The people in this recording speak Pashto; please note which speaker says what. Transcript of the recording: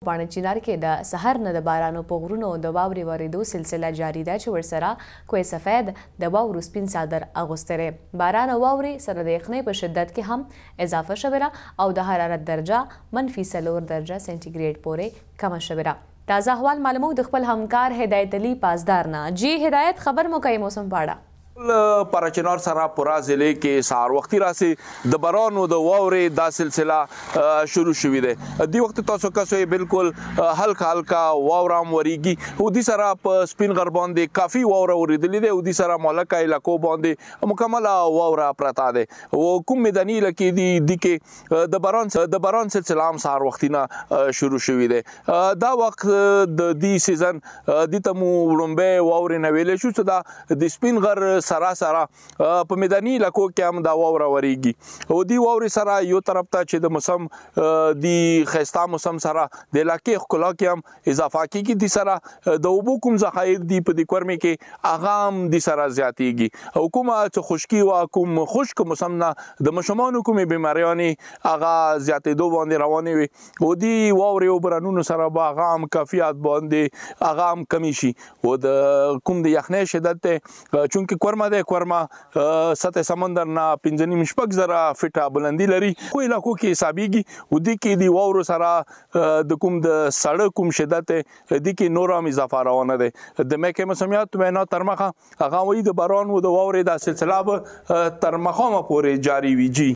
Speaker 1: باڼه چینار کې د سحر نه د بارانو په غرونو د واورې ورېدو سلسله جاري ده چې ورسره کوه سفید د واورو سپین څادر اغوستی دی. باران او واورې سره د یخنۍ په شدت کې هم اضافه شوې ده او د حرارت درجه -4 درجه سنټیګریډ پورې کمه شوې ده. تازه احوال معلومو د خپل همکار هدایت علي پاسدار نه. جی هدایت، خبر مو کوي موسم په اړه؟
Speaker 2: پراچنار سره پورا ضلع کې سهار وختي راسي د بارانو د واورې دا سلسله شروع شوې ده. دی وخت تاسو کسو بالکل هلکا هلکا واوره هم ورېږي او دې سره په سپین غر باندې کافي واوره ورېدلې ده او دې سره مالکه علاقو باندې مکمله واوره پرته ده او کوم میداني علاقې دي کې د باران سلسله هم سهار وختي نه شروع شوې ده. دا وخت د دې سیزن د تمو وړاندې واورې نه ویلې شو چې دا د سپین غر سراسره په میداني علاقو کې هم دا واوره ورېږي او دی واورې سره یو طرف ته چې د موسم دی ښایسته موسم سره د علاقې ښکلا کې هم اضافه کېږي. دی سره د اوبو کوم ذخایر دي په دې کورمې کې هغه هم دی سره زیاتېږي او کومه چې خشکي وه کوم خشک موسم نه د ماشومانو کومې بیماریانې هغه زیاتېدو باندې روانې وي او دی واورې او بارانونو سره به هغه هم کافیات باندې هغه هم کمی شي او د کوم د یخنۍ شدت دی چونکې کورمه ده. کورمه سطح سمندر نه 5.5 زره فټه بلندی لري خو علاقو کې حسابېږي او دې کې د واورو سره د کوم د سړک کوم شدت دې کې نور هم اضافه روانه ده. د محکمې موسمیات وینا تر مخه هغه وایي د باران او د واورې د سلسله به تر مخامه پورې جاري وي. جی